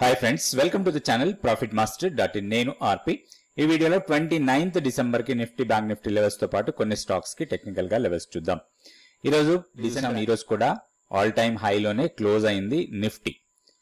Hi friends, welcome to the channel profit master dot in. నేను ఆర్పి. ఈ వీడియోలో 29th December కి నిఫ్టీ బ్యాంక్ నిఫ్టీ లెవెల్స్ తో పాటు కొన్ని స్టాక్స్ కి టెక్నికల్ గా లెవెల్స్ చూద్దాం. ఈ రోజు కూడా ఆల్ టైమ్ హైలోనే క్లోజ్ అయింది. నిఫ్టీ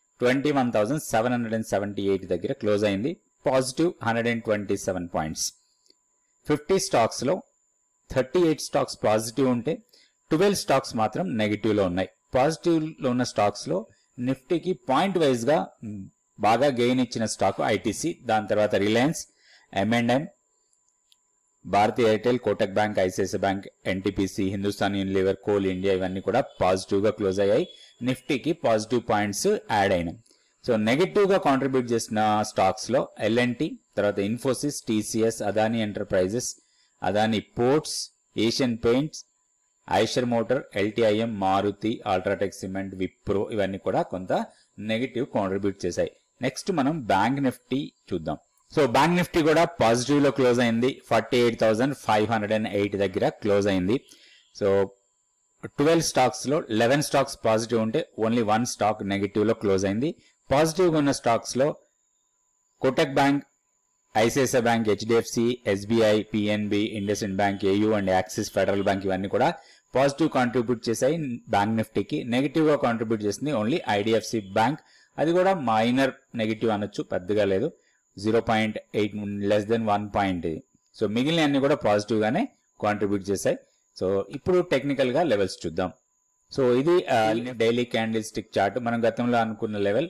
21,778 దగ్గర క్లోజ్ అయింది. Positive 127 points. 50 స్టాక్స్ లో 38 స్టాక్స్ పాజిటివ్ ఉంటే 12 స్టాక్స్ మాత్రం నెగిటివ్ లో ఉన్నాయి. పాజిటివ్ లో ఉన్న స్టాక్స్ లో నిఫ్టీకి పాయింట్ వైజ్ గా బాగా గెయిన్ ఇచ్చిన స్టాక్ ఐటీసీ, దాని తర్వాత Reliance, M&M, Bharti Airtel, Kotak bank, ICICI bank, NTPC, Hindustan Unilever, coal India ఇవన్నీ కూడా పాజిటివ్ గా క్లోజ్ అయ్యాయి. నిఫ్టీకి పాజిటివ్ పాయింట్స్ యాడ్ అయినాయి. సో నెగటివ్ గా కాంట్రిబ్యూట్ చేసిన స్టాక్స్ లో L&T, తర్వాత Infosys, TCS, Adani Enterprises, Adani ports, Asian paints, Eicher motor, LTIM, Maruti, UltraTech cement, Wipro ఇవన్నీ కూడా కొంత నెగటివ్ కాంట్రిబ్యూట్ చేశాయి. నెక్స్ట్ మనం బ్యాంక్ నిఫ్టీ చూద్దాం. సో బ్యాంక్ నిఫ్టీ కూడా పాజిటివ్ లో క్లోజ్ అయింది. 48,508 దగ్గర క్లోజ్ అయింది. సో 12 స్టాక్స్ లో 11 స్టాక్స్ పాజిటివ్ ఉంటే ఓన్లీ 1 స్టాక్ నెగటివ్ లో క్లోజ్ అయింది. పాజిటివ్ గా ఉన్న స్టాక్స్ లో Kotak bank, ICICI bank, HDFC, SBI, PNB, IndusInd bank, AU and Axis Federal bank ఇవన్నీ కూడా పాజిటివ్ కాంట్రిబ్యూట్ చేశాయి బ్యాంక్ నిఫ్టీకి. నెగిటివ్ గా కాంట్రిబ్యూట్ చేసింది ఓన్లీ IDFC బ్యాంక్. అది కూడా మైనర్ నెగిటివ్ అనొచ్చు, పెద్దగా లేదు, 0.8 లెస్ దెన్ 1 పాయింట్. సో మిగిలిన అన్ని కూడా పాజిటివ్ గానే కాంట్రిబ్యూట్ చేశాయి. సో ఇప్పుడు టెక్నికల్ గా లెవెల్స్ చూద్దాం. సో ఇది డైలీ క్యాండిల్ స్టిక్ చార్ట్. మనం గతంలో అనుకున్న లెవెల్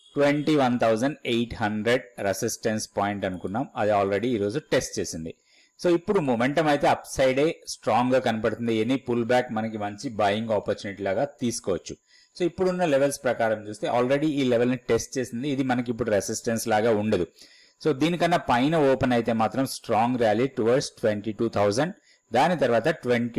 21,800 రెసిస్టెన్స్ పాయింట్ అనుకున్నాం. అది ఆల్రెడీ ఈ రోజు టెస్ట్ చేసింది. సో ఇప్పుడు మొమెంటం అయితే అప్ సైడే స్ట్రాంగ్ గా కనపడుతుంది. ఎనీ పుల్ బ్యాక్ మనకి మంచి బయింగ్ ఆపర్చునిటీ లాగా తీసుకోవచ్చు. సో ఇప్పుడున్న లెవెల్స్ ప్రకారం చూస్తే ఆల్రెడీ ఈ లెవెల్ ని టెస్ట్ చేసింది. ఇది మనకి ఇప్పుడు రెసిస్టెన్స్ లాగా ఉండదు. సో దీనికన్నా పైన ఓపెన్ అయితే మాత్రం స్ట్రాంగ్ ర్యాలీ టువర్డ్స్ 22,000, దాని తర్వాత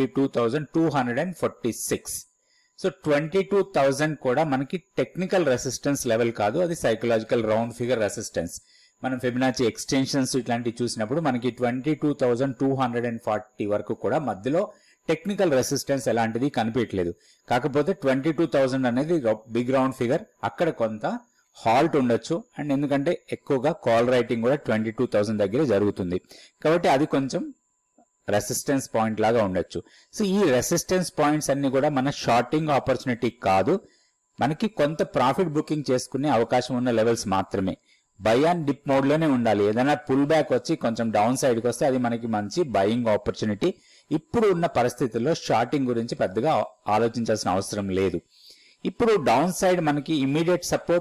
22,246. సో 22,000 కూడా మనకి టెక్నికల్ రెసిస్టెన్స్ లెవెల్ కాదు, అది సైకలాజికల్ రౌండ్ ఫిగర్ రెసిస్టెన్స్. మనం ఫిబొనాచి ఎక్స్టెన్షన్స్ ఇట్లాంటివి చూసినప్పుడు మనకి 22,240 వరకు కూడా మధ్యలో టెక్నికల్ రెసిస్టెన్స్ ఎలాంటిది కనిపించలేదు. కాకపోతే 22,000 అనేది బిగ్ రౌండ్ ఫిగర్, అక్కడ కొంత హాల్ట్ ఉండొచ్చు. అండ్ ఎందుకంటే ఎక్కువగా కాల్ రైటింగ్ కూడా 22,000 దగ్గర జరుగుతుంది కాబట్టి అది కొంచెం రెసిస్టెన్స్ పాయింట్ లాగా ఉండొచ్చు. సో ఈ రెసిస్టెన్స్ పాయింట్స్ అన్ని కూడా మన షార్టింగ్ ఆపర్చునిటీ కాదు, మనకి కొంత ప్రాఫిట్ బుకింగ్ చేసుకునే అవకాశం ఉన్న లెవెల్స్ మాత్రమే. బై అండ్ డిప్ మోడ్ లోనే ఉండాలి. ఏదైనా పుల్ బ్యాక్ వచ్చి కొంచెం డౌన్ సైడ్ కి వస్తే అది మనకి మంచి బయింగ్ ఆపర్చునిటీ. ఇప్పుడు ఉన్న పరిస్థితుల్లో షార్టింగ్ గురించి పెద్దగా ఆలోచించాల్సిన అవసరం లేదు. ఇప్పుడు డౌన్ సైడ్ మనకి ఇమీడియట్ సపోర్ట్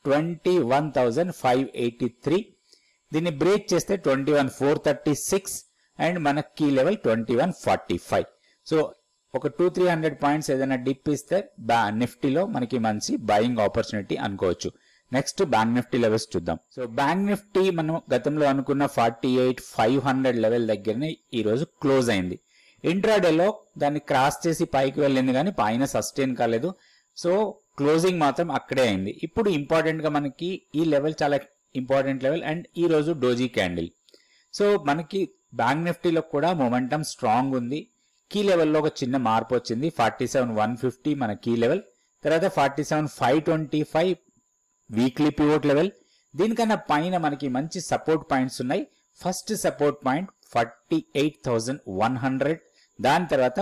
21,583, దీన్ని బ్రేక్ చేస్తే 21,436 అండ్ మన కీ లెవెల్ 21,45. సో ఒక 200-300 పాయింట్స్ ఏదైనా డిప్ ఇస్తే నిఫ్టీలో మనకి మంచి బయింగ్ ఆపర్చునిటీ అనుకోవచ్చు. నెక్స్ట్ బ్యాంక్ నిఫ్టీ లెవెల్స్ చూద్దాం. సో బ్యాంక్ నిఫ్టీ మనం గతంలో అనుకున్న 48,500 లెవెల్ దగ్గరనే ఈ రోజు క్లోజ్ అయింది. ఇంట్రాడేలో దాన్ని క్రాస్ చేసి పైకి వెళ్ళింది కానీ పైన సస్టైన్ కాలేదు. సో క్లోజింగ్ మాత్రం అక్కడే అయింది. ఇప్పుడు ఇంపార్టెంట్ గా మనకి ఈ లెవెల్ చాలా ఇంపార్టెంట్ లెవెల్ అండ్ ఈ రోజు డోజీ క్యాండిల్. సో మనకి బ్యాంక్ నిఫ్టీలో కూడా మొమెంటం స్ట్రాంగ్ ఉంది. కీ లెవెల్లో ఒక చిన్న మార్పు వచ్చింది. 47,150 మన కీ లెవెల్, తర్వాత 47,525 వీక్లీ పివోట్ లెవెల్. దీనికన్నా పైన మనకి మంచి సపోర్ట్ పాయింట్స్ ఉన్నాయి. ఫస్ట్ సపోర్ట్ పాయింట్ 48,100, దాని తర్వాత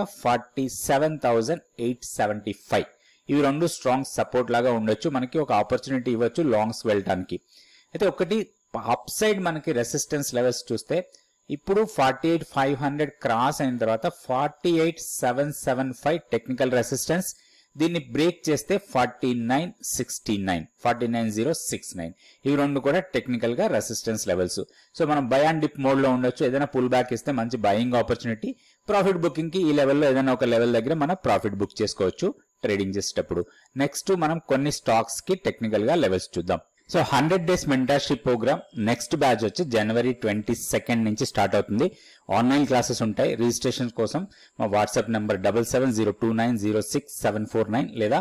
47,875. ఇవి రెండు స్ట్రాంగ్ సపోర్ట్ లాగా ఉండొచ్చు, మనకి ఒక ఆపర్చునిటీ ఇవ్వచ్చు లాంగ్స్ వెళ్ళటానికి. అయితే ఒకటి అప్ సైడ్ మనకి రెసిస్టెన్స్ లెవెల్స్ చూస్తే ఇప్పుడు 48,500 క్రాస్ అయిన తర్వాత 48,775 టెక్నికల్ రెసిస్టెన్స్. దీన్ని బ్రేక్ చేస్తే 49,069 ఇవి రెండు కూడా టెక్నికల్ గా రెసిస్టెన్స్ లెవెల్స్. సో మనం బై అండ్ డిప్ మోడ్ లో ఉండొచ్చు. ఏదైనా పుల్ బ్యాక్ ఇస్తే మంచి బయింగ్ ఆపర్చునిటీ. ప్రాఫిట్ బుకింగ్ కి ఈ లెవెల్లో ఏదైనా ఒక లెవెల్ దగ్గర మనం ప్రాఫిట్ బుక్ చేసుకోవచ్చు ట్రేడింగ్ చేసేటప్పుడు. నెక్స్ట్ మనం కొన్ని స్టాక్స్ కి టెక్నికల్ గా లెవెల్స్ చూద్దాం. So 100 days mentorship programme next batch వచ్చి January 22 నుంచి స్టార్ట్ అవుతుంది. ఆన్లైన్ క్లాసెస్ ఉంటాయి. రిజిస్ట్రేషన్ కోసం మా వాట్సాప్ నెంబర్ 7702906749 లేదా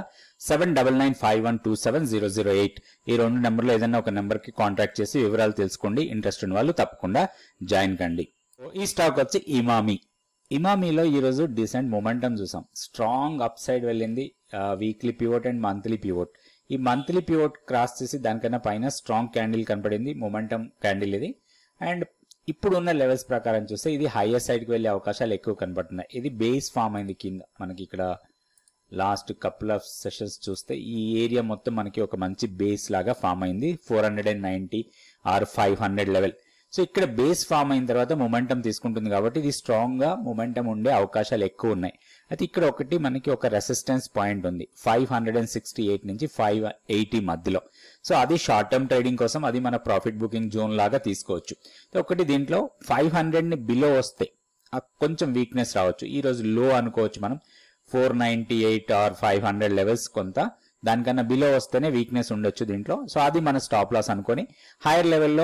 7995127008 ఈ రెండు నెంబర్లో ఏదైనా ఒక నెంబర్ కి కాంటాక్ట్ చేసి వివరాలు తెలుసుకోండి. ఇంట్రెస్ట్ ఉన్న వాళ్ళు తప్పకుండా జాయిన్ కండి. ఈ స్టాక్ వచ్చి ఇమామీలో ఈ రోజు డీసెంట్ మొమెంటం చూసాం. స్ట్రాంగ్ అప్ సైడ్ వెళ్ళింది weekly pivot and monthly pivot. ఈ మంత్లీ పివోట్ క్రాస్ చేసి దానికన్నా పైన స్ట్రాంగ్ క్యాండిల్ కనపడింది, మొమెంటం క్యాండిల్ ఇది. అండ్ ఇప్పుడు ఉన్న లెవెల్స్ ప్రకారం చూస్తే ఇది హైయర్ సైడ్ కి వెళ్ళే అవకాశాలు ఎక్కువ కనపడుతున్నాయి. ఇది బేస్ ఫామ్ అయింది కింద మనకి ఇక్కడ లాస్ట్ కపుల్ ఆఫ్ సెషన్స్ చూస్తే ఈ ఏరియా మొత్తం మనకి ఒక మంచి బేస్ లాగా ఫామ్ అయింది 490 ఆర్ 500 లెవెల్. సో ఇక్కడ బేస్ ఫామ్ అయిన తర్వాత మొమెంటం తీసుకుంటుంది కాబట్టి ఇది స్ట్రాంగ్ గా మొమెంటం ఉండే అవకాశాలు ఎక్కువ ఉన్నాయి. అయితే ఇక్కడ ఒకటి మనకి ఒక రెసిస్టెన్స్ పాయింట్ ఉంది 568 నుంచి 580 మధ్యలో. సో అది షార్ట్ టర్మ్ ట్రేడింగ్ కోసం అది మన ప్రాఫిట్ బుకింగ్ జోన్ లాగా తీసుకోవచ్చు. ఒకటి దీంట్లో 500 ని బిలో వస్తే కొంచెం వీక్నెస్ రావచ్చు. ఈ రోజు లో అనుకోవచ్చు మనం 498 ఆర్ 500 లెవెల్స్, కొంత దానికన్నా బిలో వస్తేనే వీక్నెస్ ఉండొచ్చు దీంట్లో. సో అది మన స్టాప్ లాస్ అనుకొని హైయర్ లెవెల్లో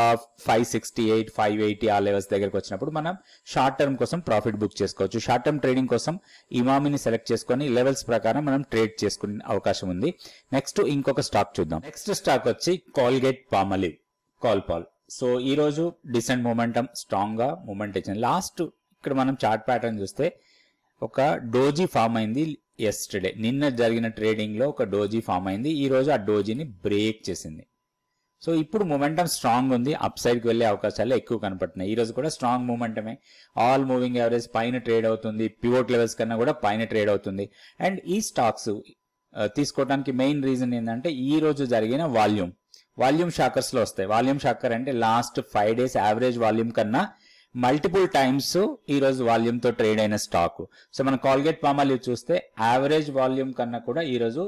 568 580 ఆ లెవెల్స్ దగ్గరకు వచ్చినప్పుడు మనం షార్ట్ టర్మ్ కోసం ప్రాఫిట్ బుక్ చేసుకోవచ్చు. షార్ట్ టర్మ్ ట్రేడింగ్ కోసం ఇమామిని సెలెక్ట్ చేసుకొని లెవెల్స్ ప్రకారం మనం ట్రేడ్ చేసుకునే అవకాశం ఉంది. నెక్స్ట్ ఇంకొక స్టాక్ చూద్దాం. నెక్స్ట్ స్టాక్ వచ్చి కోల్గేట్ పామలివ్ కాల్పాల్. సో ఈ రోజు డిసెంట్ మొమెంటం, స్ట్రాంగ్ గా మూమెంట్ ఇచ్చింది. లాస్ట్ ఇక్కడ మనం చార్ట్ ప్యాటర్న్ చూస్తే ఒక డోజీ ఫామ్ అయింది ఎస్టర్డే, నిన్న జరిగిన ట్రేడింగ్ లో ఒక డోజీ ఫామ్ అయింది. ఈ రోజు ఆ డోజీని బ్రేక్ చేసింది. సో ఇప్పుడు మొమెంటం స్ట్రాంగ్ ఉంది, అప్ సైడ్ కి వెళ్లే అవకాశాలు ఎక్కువ కనపడుతున్నాయి. ఈ రోజు కూడా స్ట్రాంగ్ మూమెంటమే, ఆల్ మూవింగ్ యావరేజ్ పైన ట్రేడ్ అవుతుంది, పివోట్ లెవెల్స్ కన్నా కూడా పైన ట్రేడ్ అవుతుంది. అండ్ ఈ స్టాక్స్ తీసుకోవడానికి మెయిన్ రీజన్ ఏంటంటే ఈ రోజు జరిగిన వాల్యూమ్ షాకర్స్ లో వస్తాయి. వాల్యూమ్ షాకర్ అంటే లాస్ట్ 5 days యావరేజ్ వాల్యూమ్ కన్నా మల్టిపుల్ టైమ్స్ ఈ రోజు వాల్యూమ్ తో ట్రేడ్ అయిన స్టాక్. సో మన కోల్గేట్ పామాలివ్ చూస్తే యావరేజ్ వాల్యూమ్ కన్నా కూడా ఈ రోజు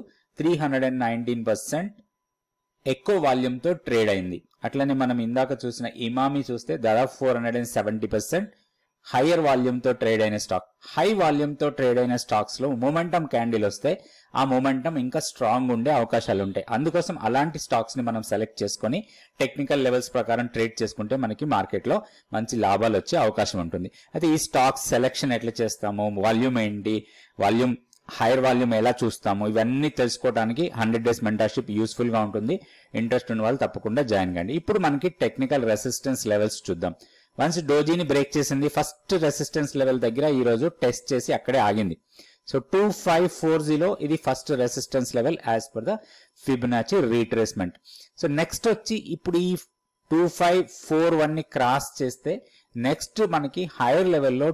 319% ఎక్కువ వాల్యూమ్ తో ట్రేడ్ అయింది. అట్లనే మనం ఇందాక చూసిన ఇమామి చూస్తే దాదాపు 470% హైయర్ వాల్యూమ్ తో ట్రేడ్ అయిన స్టాక్. హై వాల్యూమ్ తో ట్రేడ్ అయిన స్టాక్స్ లో మొమెంటం క్యాండిల్ వస్తే ఆ మొమెంటం ఇంకా స్ట్రాంగ్ ఉండే అవకాశాలు ఉంటాయి. అందుకోసం అలాంటి స్టాక్స్ ని మనం సెలెక్ట్ చేసుకొని టెక్నికల్ లెవెల్స్ ప్రకారం ట్రేడ్ చేసుకుంటే మనకి మార్కెట్ లో మంచి లాభాలు వచ్చే అవకాశం ఉంటుంది. అయితే ఈ స్టాక్స్ సెలెక్షన్ ఎట్లా చేస్తాము, వాల్యూమ్ ఏంటి, హైయర్ వాల్యూమ్ ఎలా చూస్తాము, ఇవన్నీ తెలుసుకోవడానికి 100 days మెంటర్షిప్ యూస్ఫుల్ గా ఉంటుంది. ఇంట్రెస్ట్ ఉన్న వాళ్ళు తప్పకుండా జాయిన్ కండి. ఇప్పుడు మనకి టెక్నికల్ రెసిస్టెన్స్ లెవెల్స్ చూద్దాం. వన్స్ డోజీని బ్రేక్ చేసింది, ఫస్ట్ రెసిస్టెన్స్ లెవెల్ దగ్గర ఈ రోజు టెస్ట్ చేసి అక్కడే ఆగింది. సో 2540 ఇది first resistance level as per the Fibonacci retracement. So next వచ్చి ఇప్పుడు ఈ 2541 ని క్రాస్ చేస్తే నెక్స్ట్ మనకి హైయర్ లెవెల్లో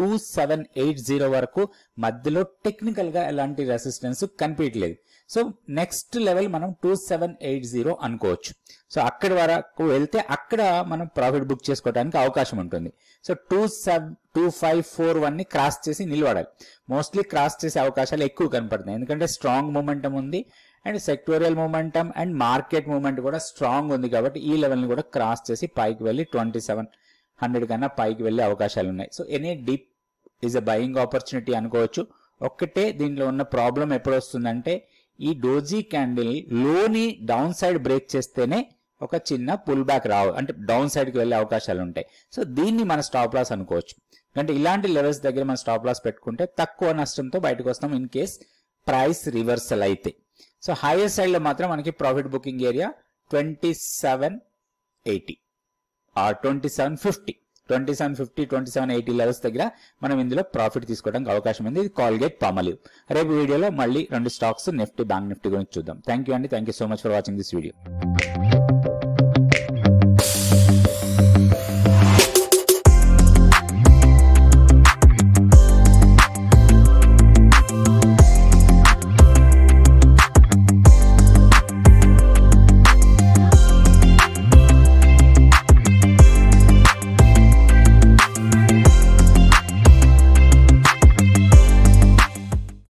2780 వరకు మధ్యలో టెక్నికల్ గా ఎలాంటి రెసిస్టెన్స్ కనిపించలేదు. సో నెక్స్ట్ లెవెల్ మనం 2780 అనుకోవచ్చు. సో అక్కడి వరకు వెళ్తే అక్కడ మనం ప్రాఫిట్ బుక్ చేసుకోవడానికి అవకాశం ఉంటుంది. సో 2541 ని క్రాస్ చేసి నిలబడాలి. మోస్ట్లీ క్రాస్ చేసే అవకాశాలు ఎక్కువ కనపడుతున్నాయి, ఎందుకంటే స్ట్రాంగ్ మూమెంటం ఉంది and sectoral momentum and market movement కూడా స్ట్రాంగ్ ఉంది. కాబట్టి ఈ లెవెల్ ని కూడా క్రాస్ చేసి పైకి వెళ్ళి 2700 కన్నా పైకి వెళ్లే అవకాశాలు ఉన్నాయి. So any dip is a buying opportunity అనుకోవచ్చు. ఒక్కటే దీంట్లో ఉన్న ప్రాబ్లం ఎప్పుడు వస్తుందంటే ఈ డోజీ క్యాండిల్ లోని డౌన్ సైడ్ బ్రేక్ చేస్తేనే ఒక చిన్న పుల్ బ్యాక్ అంటే డౌన్ సైడ్ కి వెళ్లే అవకాశాలు ఉంటాయి. సో దీన్ని మన స్టాప్ లాస్ అనుకోవచ్చు. అంటే ఇలాంటి లెవెల్స్ దగ్గర మన స్టాప్ లాస్ పెట్టుకుంటే తక్కువ నష్టంతో బయటకు వస్తాం ఇన్ కేస్ ప్రైస్ రివర్సల్ అయితే. సో హైయర్ సైడ్ లో మాత్రం మనకి profit booking area 2780 or 2750 2780 levels దగ్గర మనం ఇందులో ప్రాఫిట్ తీసుకోవడానికి అవకాశం ఉంది. ఇది కోల్గేట్ పామలివ్. రేపు వీడియోలో మళ్ళీ 2 స్టాక్స్ నిఫ్టీ, బ్యాంక్ నిఫ్టీ గురించి చూద్దాం. థ్యాంక్ యూ అండి. Thank you so much for watching this video.